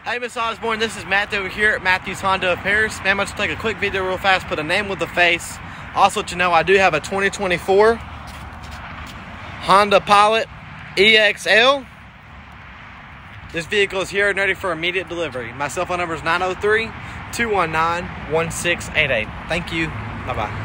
Hey, Miss Osborn, this is Matt over here at Matthews Honda of Paris. Man, I'm going to take a quick video real fast, put a name with the face. Also, let you know I do have a 2024 Honda Pilot EXL. This vehicle is here and ready for immediate delivery. My cell phone number is 903-219-1688. Thank you. Bye-bye.